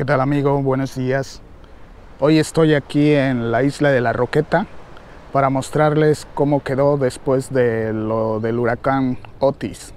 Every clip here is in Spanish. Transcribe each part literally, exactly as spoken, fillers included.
¿Qué tal, amigo? Buenos días. Hoy estoy aquí en la isla de La Roqueta para mostrarles cómo quedó después de lo del huracán Otis.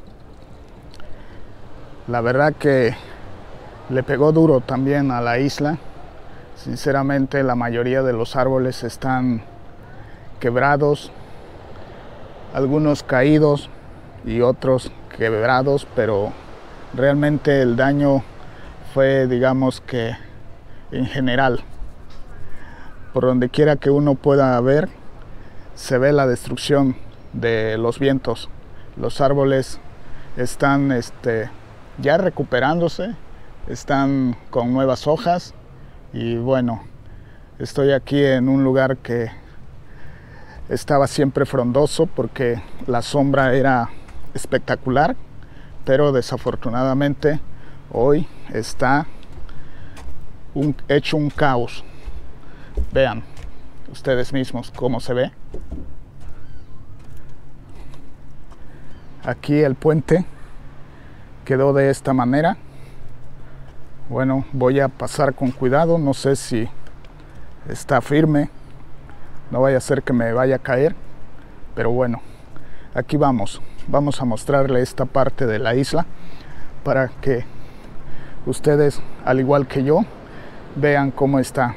La verdad que le pegó duro también a la isla. Sinceramente, la mayoría de los árboles están quebrados, algunos caídos y otros quebrados, pero realmente el daño fue, digamos que en general. Por donde quiera que uno pueda ver, se ve la destrucción de los vientos. Los árboles están este, ya recuperándose, están con nuevas hojas y bueno, estoy aquí en un lugar que estaba siempre frondoso porque la sombra era espectacular, pero desafortunadamente hoy está un, hecho un caos. Vean ustedes mismos cómo se ve. Aquí el puente quedó de esta manera. Bueno, voy a pasar con cuidado, no sé si está firme, no vaya a ser que me vaya a caer, pero bueno, aquí vamos, vamos a mostrarle esta parte de la isla para que ustedes, al igual que yo, vean cómo está.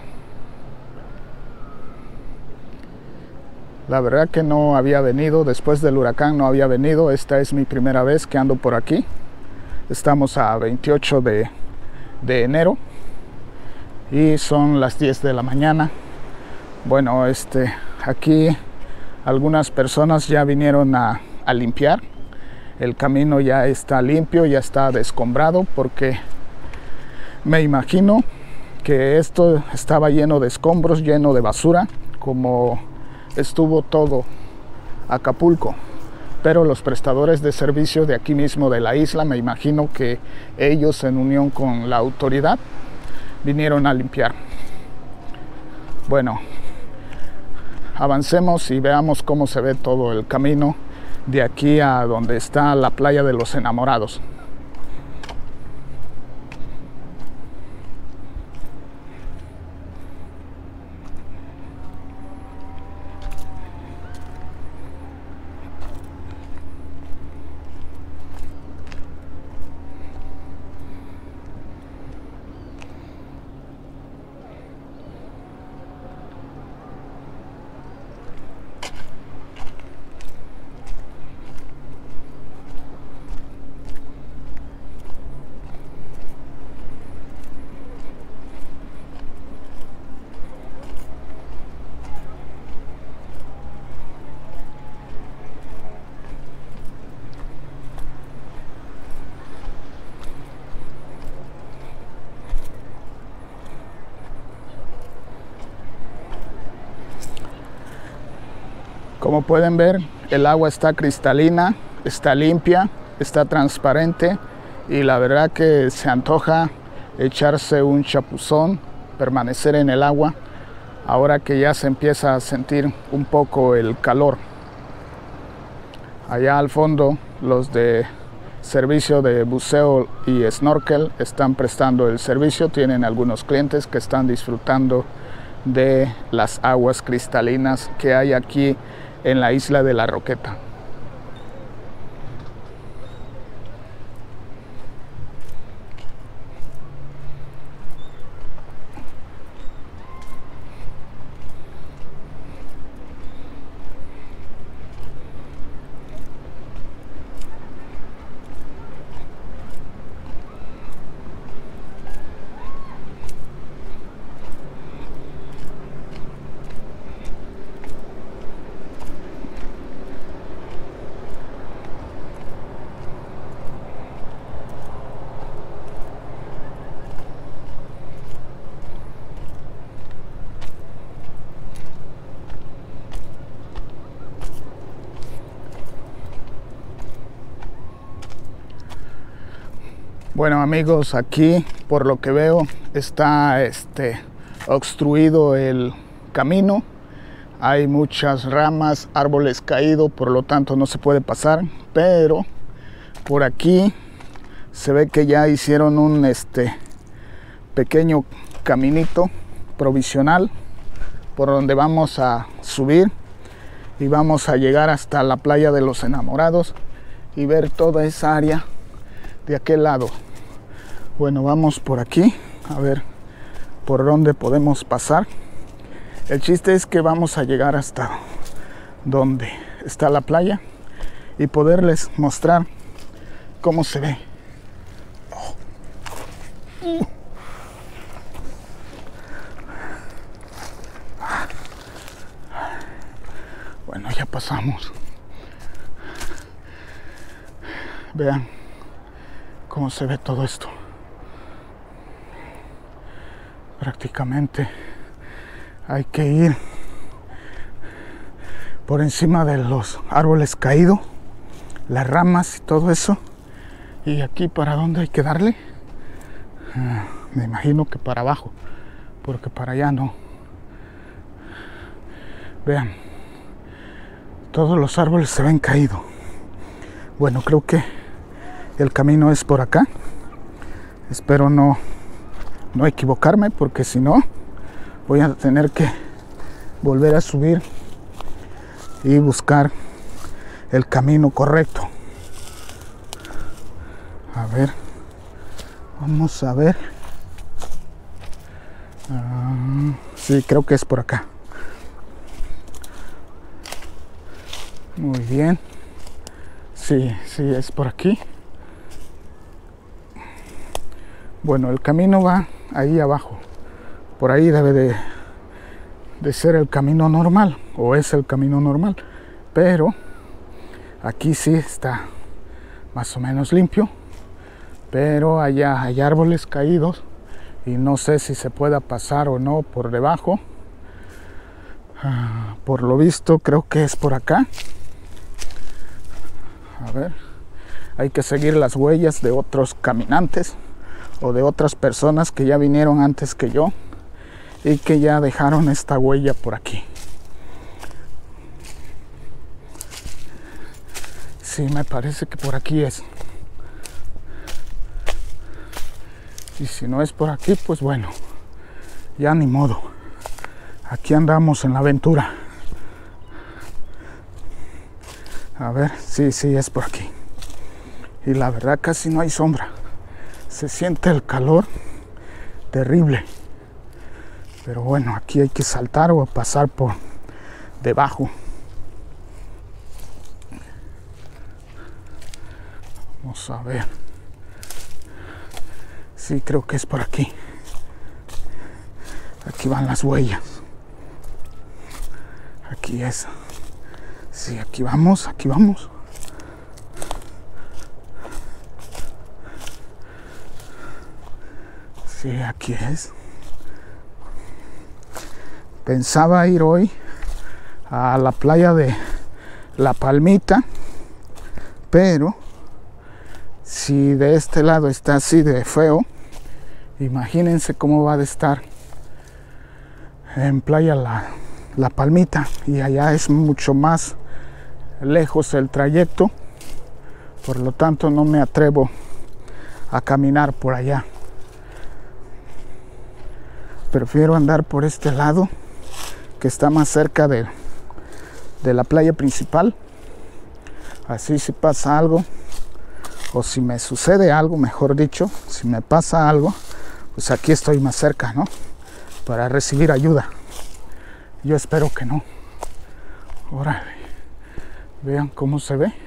La verdad que no había venido, después del huracán no había venido, esta es mi primera vez que ando por aquí. Estamos a veintiocho de enero y son las diez de la mañana. Bueno, este, aquí algunas personas ya vinieron a, a limpiar. El camino ya está limpio, ya está descombrado porque me imagino que esto estaba lleno de escombros, lleno de basura, como estuvo todo Acapulco. Pero los prestadores de servicio de aquí mismo de la isla, me imagino que ellos, en unión con la autoridad, vinieron a limpiar. Bueno, avancemos y veamos cómo se ve todo el camino de aquí a donde está la playa de los Enamorados. Como pueden ver, el agua está cristalina, está limpia, está transparente y la verdad que se antoja echarse un chapuzón, permanecer en el agua, ahora que ya se empieza a sentir un poco el calor. Allá al fondo, los de servicio de buceo y snorkel están prestando el servicio, tienen algunos clientes que están disfrutando de las aguas cristalinas que hay aquí en la isla de La Roqueta. Bueno, amigos, aquí por lo que veo está este, obstruido el camino. Hay muchas ramas, árboles caídos, por lo tanto no se puede pasar. Pero por aquí se ve que ya hicieron un este pequeño caminito provisional por donde vamos a subir y vamos a llegar hasta la playa de los Enamorados y ver toda esa área de aquel lado. Bueno, vamos por aquí a ver por dónde podemos pasar. El chiste es que vamos a llegar hasta donde está la playa y poderles mostrar cómo se ve. Bueno, ya pasamos. Vean cómo se ve todo esto. Prácticamente hay que ir por encima de los árboles caídos, las ramas y todo eso. Y aquí, ¿para dónde hay que darle? Uh, me imagino que para abajo, porque para allá no. Vean, todos los árboles se ven caídos. Bueno, creo que el camino es por acá. Espero no, no equivocarme, porque si no, voy a tener que volver a subir y buscar el camino correcto. A ver, vamos a ver. Uh, sí, creo que es por acá. Muy bien. Sí, sí, es por aquí. Bueno, el camino va ahí abajo. Por ahí debe de, de ser el camino normal, o es el camino normal. Pero aquí sí está más o menos limpio. Pero allá hay árboles caídos y no sé si se pueda pasar o no por debajo. Uh, por lo visto creo que es por acá. A ver, hay que seguir las huellas de otros caminantes o de otras personas que ya vinieron antes que yo y que ya dejaron esta huella por aquí. Sí, me parece que por aquí es. Y si no es por aquí, pues bueno, ya ni modo. Aquí andamos en la aventura. A ver, sí, sí, es por aquí. Y la verdad casi no hay sombra. Se siente el calor terrible. Pero bueno, aquí hay que saltar o pasar por debajo. Vamos a ver. Sí, creo que es por aquí. Aquí van las huellas. Aquí es. Sí, aquí vamos, aquí vamos. Sí, aquí es. Pensaba ir hoy a la playa de La Palmita, pero si de este lado está así de feo, imagínense cómo va a estar en playa La, La Palmita, y allá es mucho más lejos el trayecto, por lo tanto no me atrevo a caminar por allá. Prefiero andar por este lado, que está más cerca de, de la playa principal. Así si pasa algo, o si me sucede algo, mejor dicho, si me pasa algo, pues aquí estoy más cerca, ¿no? Para recibir ayuda. Yo espero que no. Órale, vean cómo se ve.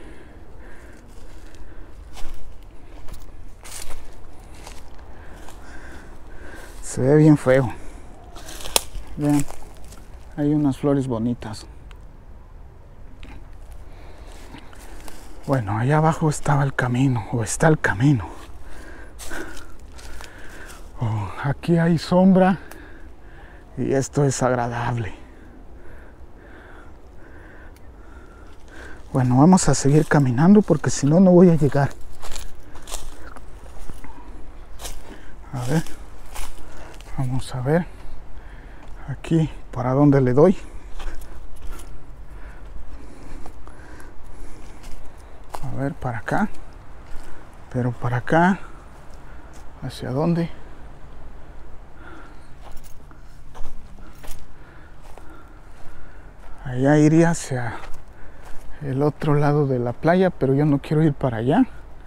Se ve bien feo. Vean, hay unas flores bonitas. Bueno, allá abajo estaba el camino, o está el camino. Oh, aquí hay sombra y esto es agradable. Bueno, vamos a seguir caminando porque si no, no voy a llegar. A ver, vamos a ver aquí para dónde le doy. A ver, para acá. Pero para acá, ¿hacia dónde? Allá iría hacia el otro lado de la playa, pero yo no quiero ir para allá.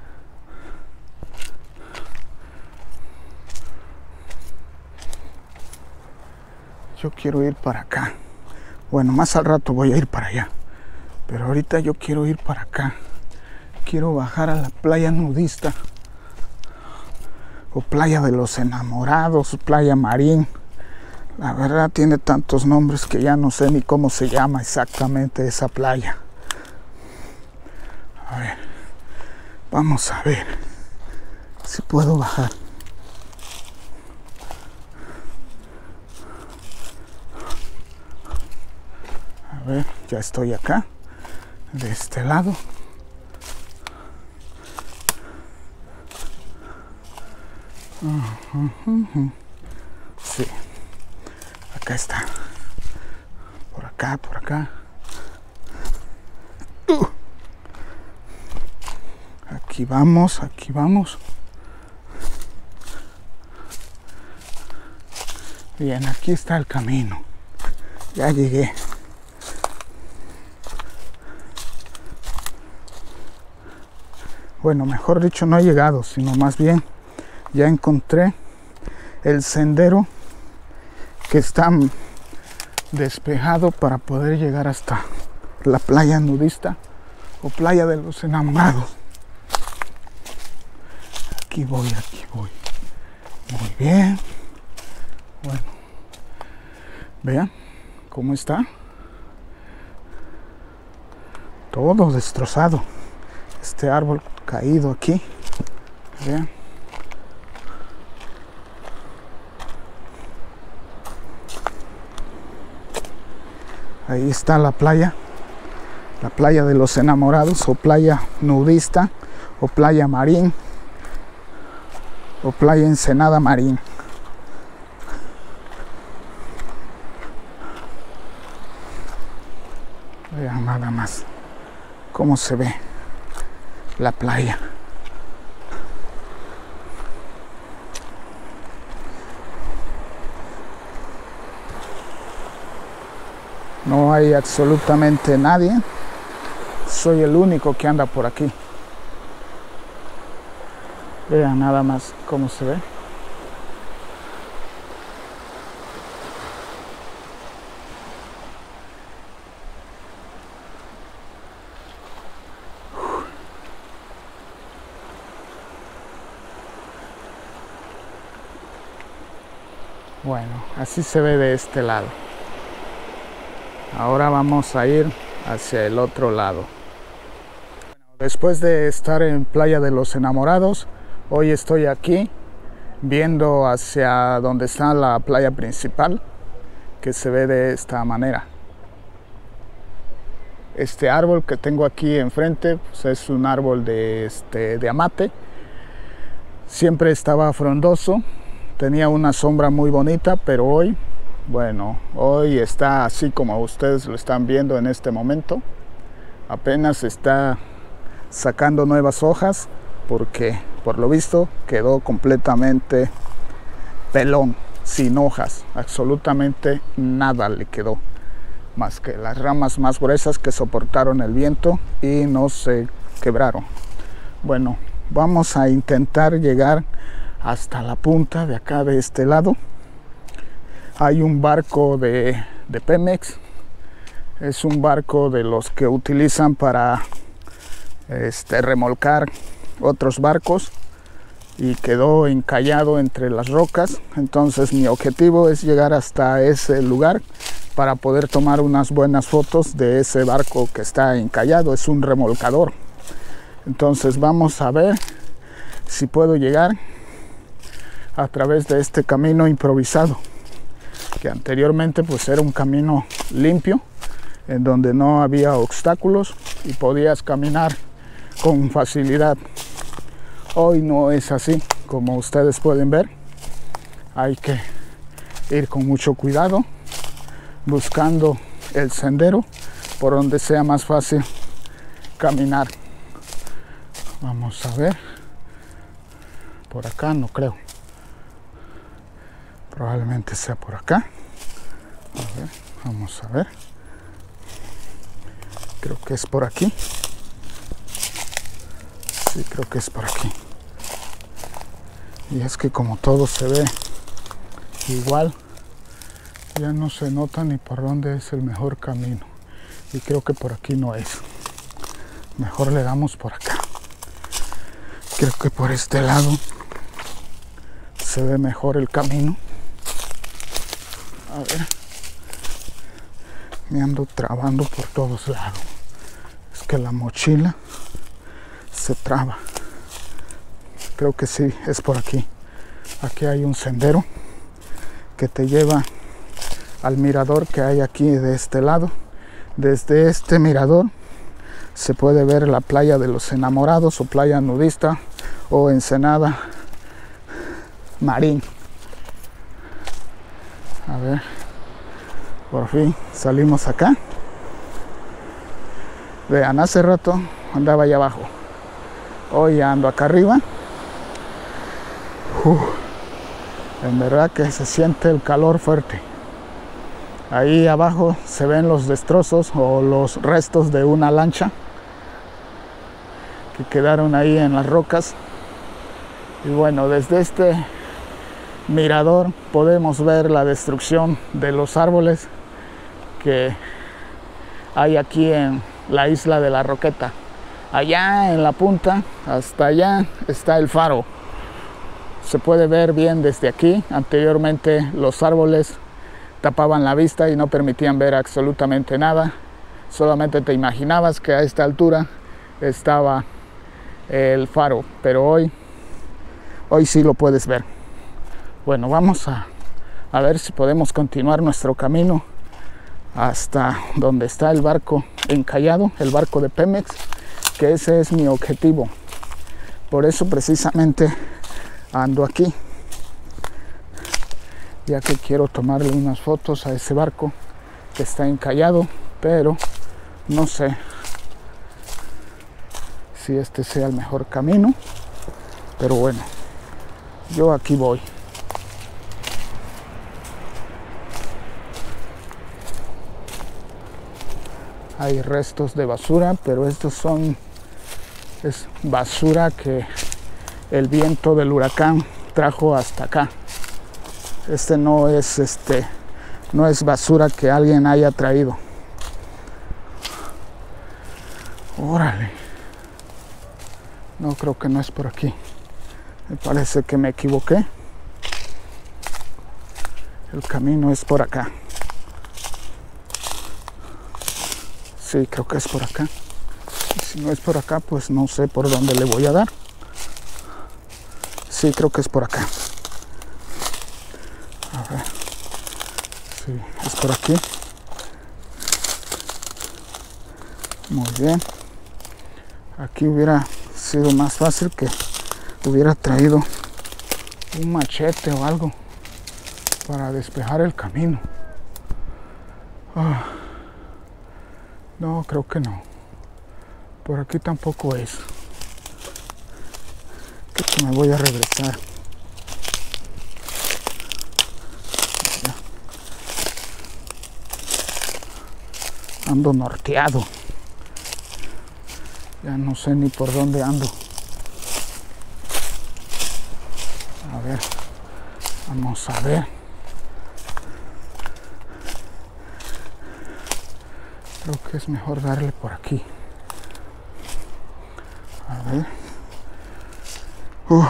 Yo quiero ir para acá. Bueno, más al rato voy a ir para allá, pero ahorita yo quiero ir para acá. Quiero bajar a la playa nudista, o playa de los enamorados, playa Marín. La verdad tiene tantos nombres que ya no sé ni cómo se llama exactamente esa playa. A ver, vamos a ver si puedo bajar. A ver, ya estoy acá, de este lado. Sí, acá está. Por acá, por acá. Uh. Aquí vamos, aquí vamos. Bien, aquí está el camino. Ya llegué. Bueno, mejor dicho, no he llegado, sino más bien ya encontré el sendero que está despejado para poder llegar hasta la playa nudista o playa de los enamorados. Aquí voy, aquí voy. Muy bien. Bueno, vean cómo está. Todo destrozado. Este árbol caído aquí. Vean. Ahí está la playa, la playa de los enamorados, o playa nudista, o playa Marín, o playa Ensenada Marín. Vean nada más cómo se ve la playa. No hay absolutamente nadie. Soy el único que anda por aquí. Vean nada más cómo se ve. Bueno, así se ve de este lado. Ahora vamos a ir hacia el otro lado. Después de estar en Playa de los Enamorados, hoy estoy aquí viendo hacia donde está la playa principal, que se ve de esta manera. Este árbol que tengo aquí enfrente, pues es un árbol de, este, de amate. Siempre estaba frondoso, tenía una sombra muy bonita, pero hoy, bueno, hoy está así como ustedes lo están viendo en este momento. Apenas está sacando nuevas hojas porque por lo visto quedó completamente pelón, sin hojas, absolutamente nada le quedó, más que las ramas más gruesas que soportaron el viento y no se quebraron. Bueno, vamos a intentar llegar hasta la punta de acá de este lado. Hay un barco de, de Pemex, es un barco de los que utilizan para este, remolcar otros barcos y quedó encallado entre las rocas. Entonces mi objetivo es llegar hasta ese lugar para poder tomar unas buenas fotos de ese barco que está encallado. Es un remolcador. Entonces vamos a ver si puedo llegar a través de este camino improvisado, que anteriormente pues era un camino limpio en donde no había obstáculos y podías caminar con facilidad. Hoy no es así, como ustedes pueden ver. Hay que ir con mucho cuidado, buscando el sendero por donde sea más fácil caminar. Vamos a ver. Por acá no creo. Probablemente sea por acá. A ver, vamos a ver. Creo que es por aquí. Sí, creo que es por aquí. Y es que como todo se ve igual, ya no se nota ni por dónde es el mejor camino. Y creo que por aquí no es. Mejor le damos por acá. Creo que por este lado se ve mejor el camino. A ver. Me ando trabando por todos lados. Es que la mochila se traba. Creo que sí, es por aquí. Aquí hay un sendero que te lleva al mirador que hay aquí de este lado. Desde este mirador se puede ver la playa de los enamorados o playa nudista o Ensenada Marín. A ver, por fin salimos acá. Vean, hace rato andaba allá abajo. Hoy ando acá arriba. Uf, en verdad que se siente el calor fuerte. Ahí abajo se ven los destrozos o los restos de una lancha que quedaron ahí en las rocas. Y bueno, desde este mirador podemos ver la destrucción de los árboles que hay aquí en la isla de La Roqueta. Allá en la punta, hasta allá, está el faro. Se puede ver bien desde aquí. Anteriormente los árboles tapaban la vista y no permitían ver absolutamente nada. Solamente te imaginabas que a esta altura estaba el faro, pero hoy, hoy sí lo puedes ver. Bueno, vamos a, a ver si podemos continuar nuestro camino hasta donde está el barco encallado, el barco de Pemex, que ese es mi objetivo. Por eso precisamente ando aquí, ya que quiero tomarle unas fotos a ese barco que está encallado, pero no sé si este sea el mejor camino, pero bueno, yo aquí voy. Hay restos de basura, pero estos son es basura que el viento del huracán trajo hasta acá. Este no es este no es basura que alguien haya traído. Órale. No, creo que no es por aquí. Me parece que me equivoqué. El camino es por acá. Sí, creo que es por acá. Y si no es por acá, pues no sé por dónde le voy a dar. Sí, creo que es por acá. A ver. Sí, es por aquí. Muy bien. Aquí hubiera sido más fácil que hubiera traído un machete o algo para despejar el camino. Oh. No, creo que no. Por aquí tampoco es. Creo que me voy a regresar. Ya. Ando norteado. Ya no sé ni por dónde ando. A ver. Vamos a ver. Creo que es mejor darle por aquí. A ver. Uh.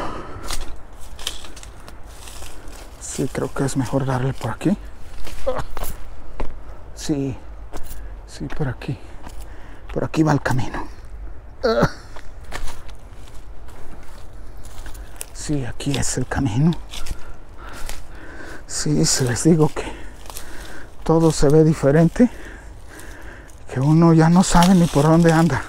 Sí, creo que es mejor darle por aquí. Sí, sí, por aquí. Por aquí va el camino. Sí, aquí es el camino. Sí, se les digo que todo se ve diferente. Que uno ya no sabe ni por dónde anda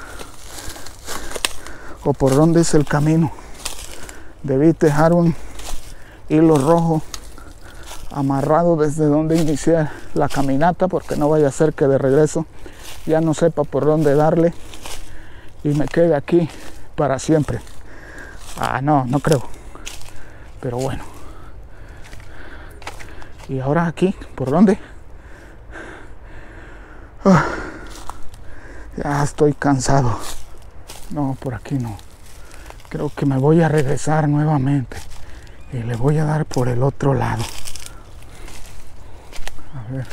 o por dónde es el camino. Debí dejar un hilo rojo amarrado desde donde inicié la caminata, porque no vaya a ser que de regreso ya no sepa por dónde darle y me quede aquí para siempre. Ah, no, no creo, pero bueno. Y ahora aquí, ¿por dónde? Oh. Ya estoy cansado. No, por aquí no. Creo que me voy a regresar nuevamente y le voy a dar por el otro lado. A ver.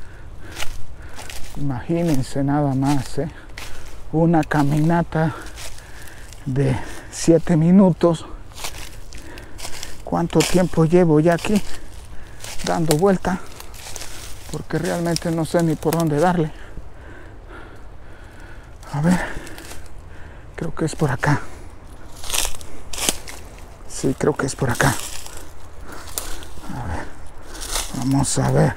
Imagínense nada más, ¿eh? Una caminata de siete minutos. ¿Cuánto tiempo llevo ya aquí dando vuelta? Porque realmente no sé ni por dónde darle. A ver, creo que es por acá. Sí, creo que es por acá. A ver, vamos a ver.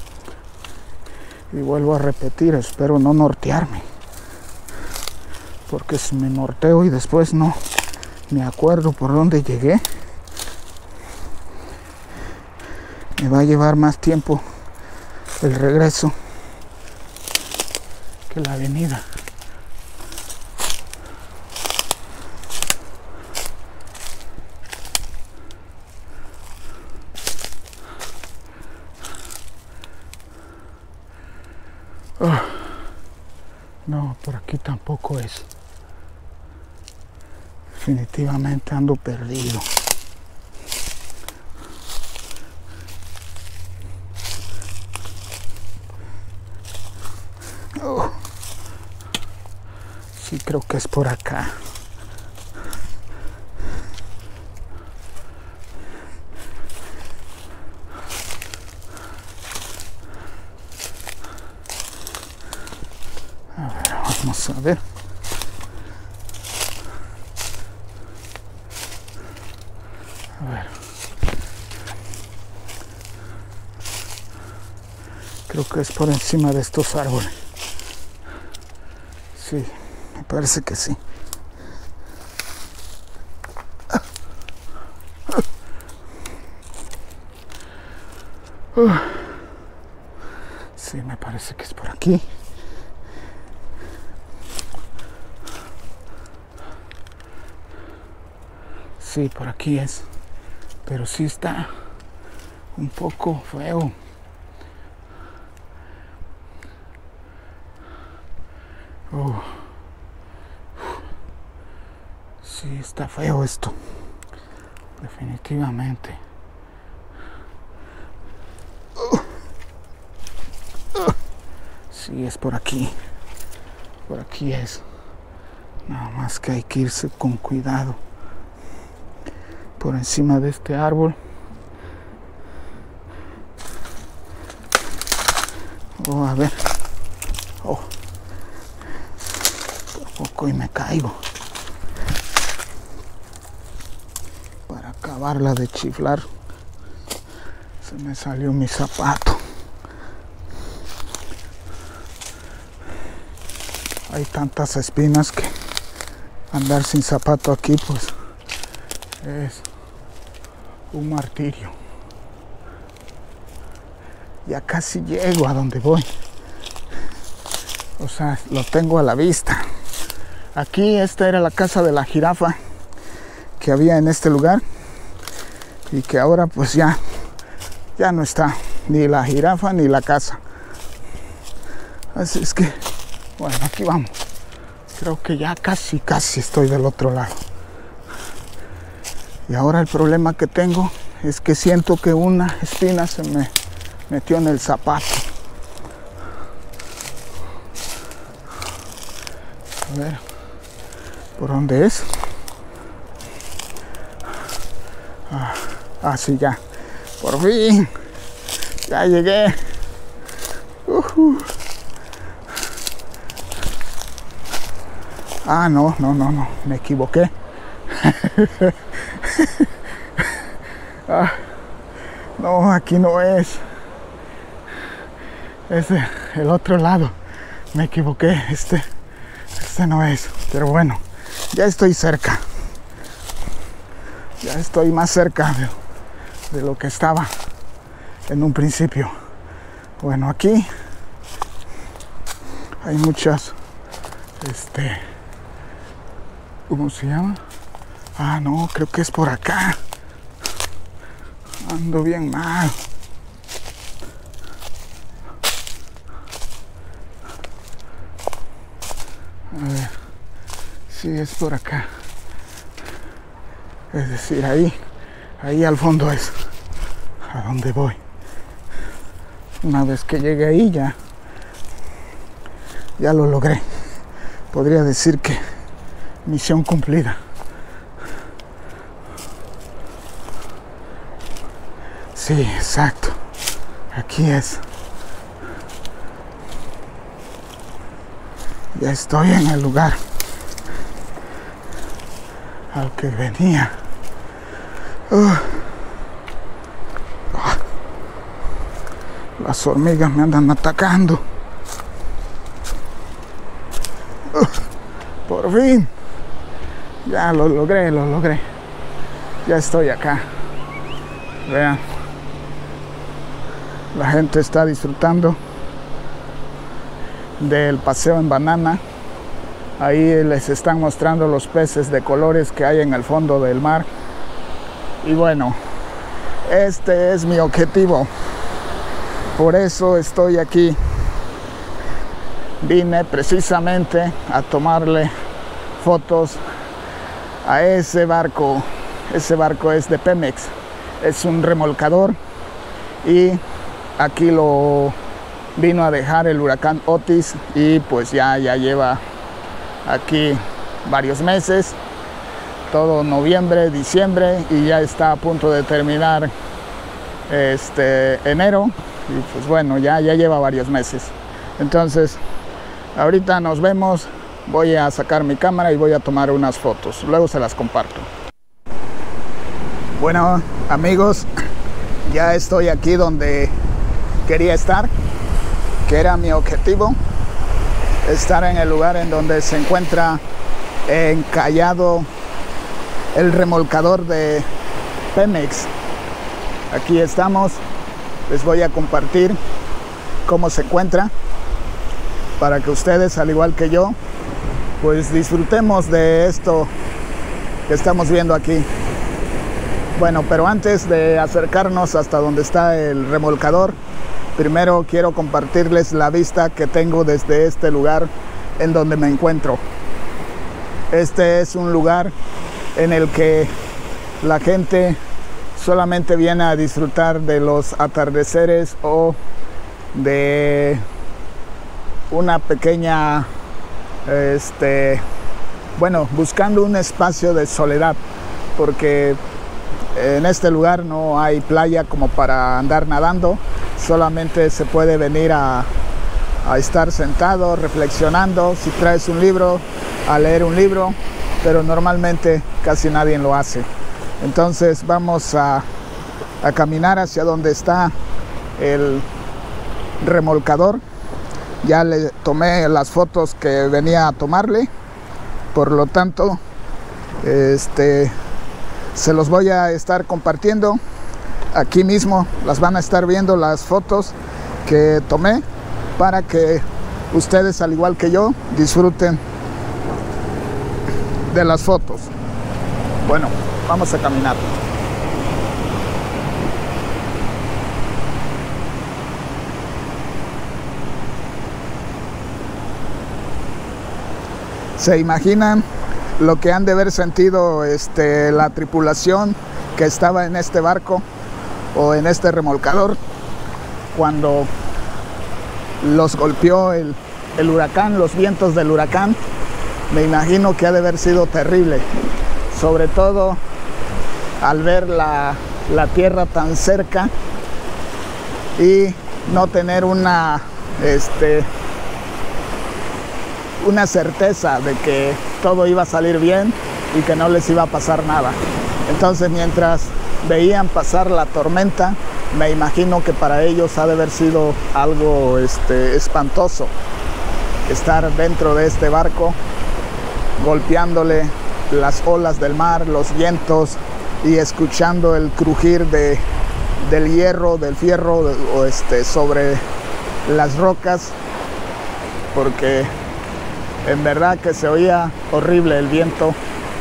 Y vuelvo a repetir, espero no nortearme. Porque si me norteo y después no me acuerdo por dónde llegué, me va a llevar más tiempo el regreso que la venida. Oh, no, por aquí tampoco es. Definitivamente ando perdido. Oh, sí, creo que es por acá. A ver, vamos a ver. A ver. Creo que es por encima de estos árboles. Sí, me parece que sí. Sí, me parece que es por aquí. Sí, por aquí es. Pero sí está un poco feo. Oh. Sí, está feo esto. Definitivamente. Oh. Oh. Sí, es por aquí. Por aquí es. Nada más que hay que irse con cuidado. Por encima de este árbol. Oh, a ver. Oh. Por poco y me caigo. Para acabarla de chiflar, se me salió mi zapato. Hay tantas espinas que andar sin zapato aquí pues es un martirio. Ya casi llego a donde voy. O sea, lo tengo a la vista. Aquí esta era la casa de la jirafa que había en este lugar y que ahora pues ya ya no está ni la jirafa ni la casa. Así es que bueno, aquí vamos. Creo que ya casi casi estoy del otro lado. Y ahora el problema que tengo es que siento que una espina se me metió en el zapato. A ver, ¿por dónde es? Ah, ah, sí, ya. Por fin. Ya llegué. Uh-huh. Ah, no, no, no, no. Me equivoqué. Ah, no, aquí no es. Es el otro lado. Me equivoqué. Este, este no es. Pero bueno, ya estoy cerca. Ya estoy más cerca de, de lo que estaba en un principio. Bueno, aquí hay muchas, este, ¿cómo se llama? Ah, no, creo que es por acá. Ando bien mal. Sí, es por acá. Es decir, ahí, ahí al fondo es a donde voy. Una vez que llegue ahí ya, ya lo logré. Podría decir que misión cumplida. Sí, exacto. Aquí es. Ya estoy en el lugar al que venía. Uh. Ah. Las hormigas me andan atacando. Uh. Por fin. Ya lo logré, lo logré. Ya estoy acá. Vean. La gente está disfrutando del paseo en banana. Ahí les están mostrando los peces de colores que hay en el fondo del mar. Y bueno, este es mi objetivo. Por eso estoy aquí. Vine precisamente a tomarle fotos a ese barco. Ese barco es de Pemex. Es un remolcador. Y aquí lo vino a dejar el huracán Otis. Y pues ya, ya lleva aquí varios meses, todo noviembre, diciembre, y ya está a punto de terminar este enero, y pues bueno, ya, ya lleva varios meses. Entonces ahorita nos vemos, voy a sacar mi cámara y voy a tomar unas fotos, luego se las comparto. Bueno amigos, ya estoy aquí donde quería estar, que era mi objetivo. Estar en el lugar en donde se encuentra encallado el remolcador de Pemex. Aquí estamos. Les voy a compartir cómo se encuentra para que ustedes, al igual que yo, pues disfrutemos de esto que estamos viendo aquí. Bueno, pero antes de acercarnos hasta donde está el remolcador, primero quiero compartirles la vista que tengo desde este lugar en donde me encuentro. Este es un lugar en el que la gente solamente viene a disfrutar de los atardeceres o de una pequeña, este, bueno, buscando un espacio de soledad, porque en este lugar no hay playa como para andar nadando. Solamente se puede venir a, a estar sentado, reflexionando. Si traes un libro, a leer un libro, pero normalmente casi nadie lo hace. Entonces vamos a, a caminar hacia donde está el remolcador. Ya le tomé las fotos que venía a tomarle, por lo tanto, este, se los voy a estar compartiendo. Aquí mismo las van a estar viendo las fotos que tomé para que ustedes, al igual que yo, disfruten de las fotos. Bueno, vamos a caminar. ¿Se imaginan lo que han de haber sentido este, la tripulación que estaba en este barco o en este remolcador cuando los golpeó el, el huracán, los vientos del huracán? Me imagino que ha de haber sido terrible, sobre todo al ver la, la tierra tan cerca y no tener una, este, una certeza de que todo iba a salir bien y que no les iba a pasar nada. Entonces, mientras veían pasar la tormenta, me imagino que para ellos ha de haber sido algo este, espantoso estar dentro de este barco, golpeándole las olas del mar, los vientos, y escuchando el crujir de, del hierro, del fierro o este, sobre las rocas, porque en verdad que se oía horrible el viento,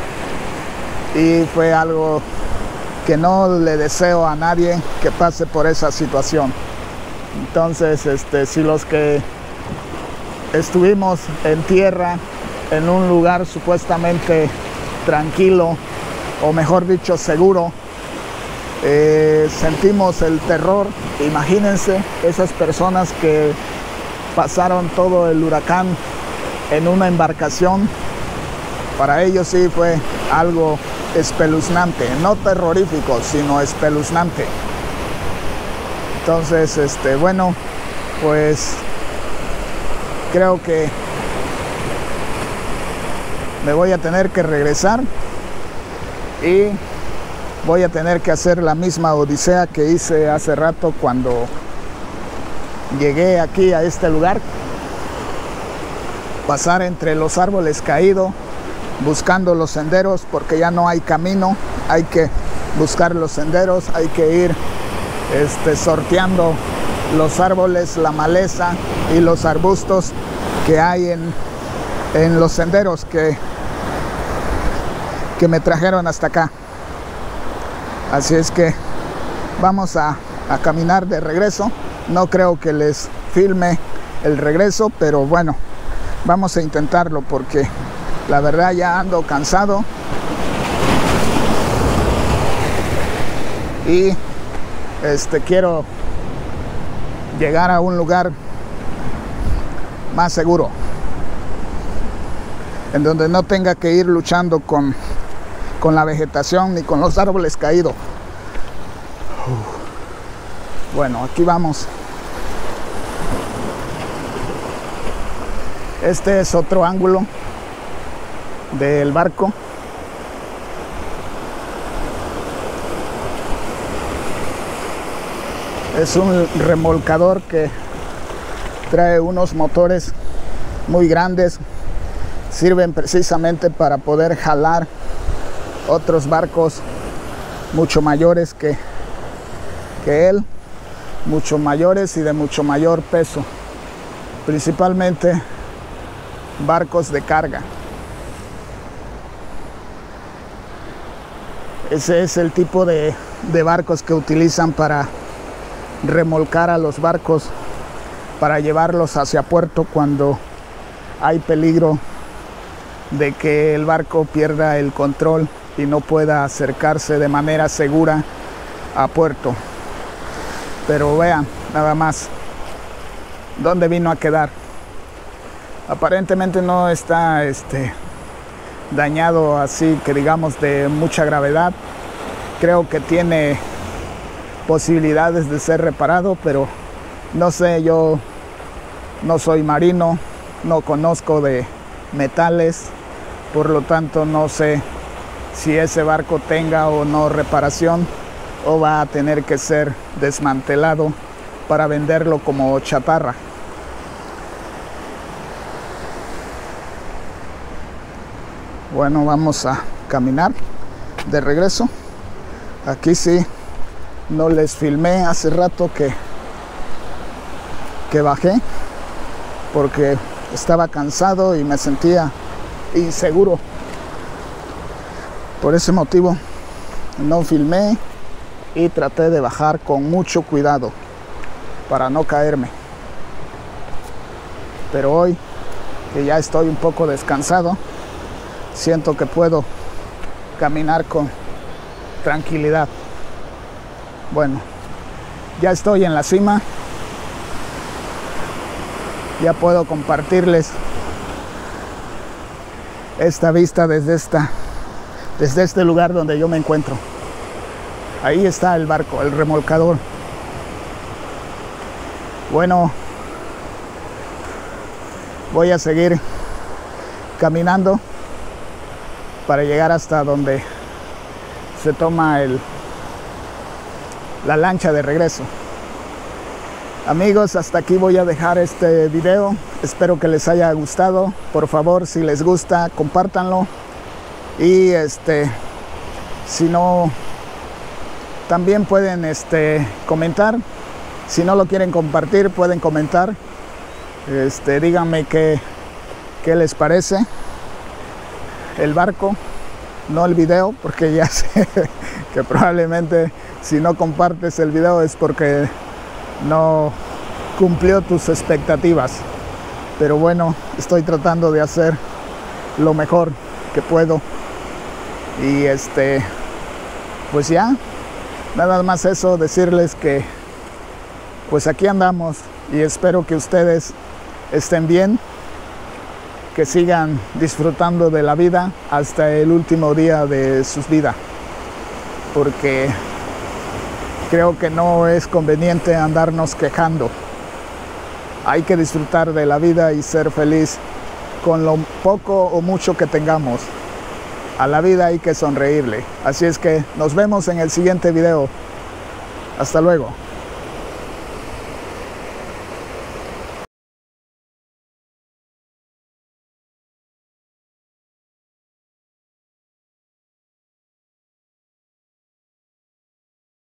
y fue algo que no le deseo a nadie que pase por esa situación. Entonces, este, si los que estuvimos en tierra en un lugar supuestamente tranquilo, o mejor dicho seguro. Eh, sentimos el terror. Imagínense esas personas que pasaron todo el huracán en una embarcación. Para ellos sí fue algo espeluznante, no terrorífico, sino espeluznante. Entonces, este, bueno, pues creo que me voy a tener que regresar y voy a tener que hacer la misma odisea que hice hace rato cuando llegué aquí a este lugar. Pasar entre los árboles caídos, buscando los senderos, porque ya no hay camino. Hay que buscar los senderos, hay que ir este, sorteando los árboles, la maleza y los arbustos que hay en, en los senderos que, que me trajeron hasta acá. Así es que vamos a, a caminar de regreso. No creo que les filme el regreso, pero bueno, vamos a intentarlo porque la verdad ya ando cansado. Y este, quiero llegar a un lugar más seguro, en donde no tenga que ir luchando con con la vegetación ni con los árboles caídos. Bueno, aquí vamos. Este es otro ángulo del barco. Es un remolcador que trae unos motores muy grandes. Sirven precisamente para poder jalar otros barcos mucho mayores que, que él, mucho mayores y de mucho mayor peso, principalmente barcos de carga. Ese es el tipo de, de barcos que utilizan para remolcar a los barcos, para llevarlos hacia puerto cuando hay peligro de que el barco pierda el control y no pueda acercarse de manera segura a puerto. Pero vean nada más dónde vino a quedar. Aparentemente no está este, dañado así que digamos de mucha gravedad. Creo que tiene posibilidades de ser reparado, pero no sé, yo no soy marino, no conozco de metales, por lo tanto no sé si ese barco tenga o no reparación, o va a tener que ser desmantelado para venderlo como chatarra. Bueno, vamos a caminar de regreso. Aquí sí no les filmé hace rato que que bajé porque estaba cansado y me sentía inseguro. Por ese motivo no filmé y traté de bajar con mucho cuidado para no caerme. Pero hoy que ya estoy un poco descansado, siento que puedo caminar con tranquilidad. Bueno, ya estoy en la cima. Ya puedo compartirles esta vista desde esta desde este lugar donde yo me encuentro. Ahí está el barco, el remolcador. Bueno, voy a seguir caminando para llegar hasta donde se toma el la lancha de regreso. Amigos, hasta aquí voy a dejar este video. Espero que les haya gustado. Por favor, si les gusta, compártanlo. Y este, si no, también pueden este, comentar. Si no lo quieren compartir, pueden comentar. Este, díganme qué, qué les parece el barco, no el video, porque ya sé que probablemente si no compartes el video es porque no cumplió tus expectativas. Pero bueno, estoy tratando de hacer lo mejor que puedo. Y este, pues ya, nada más eso, decirles que pues aquí andamos y espero que ustedes estén bien, que sigan disfrutando de la vida hasta el último día de sus vidas, porque creo que no es conveniente andarnos quejando. Hay que disfrutar de la vida y ser feliz con lo poco o mucho que tengamos. A la vida hay que sonreírle. Así es que nos vemos en el siguiente video. Hasta luego.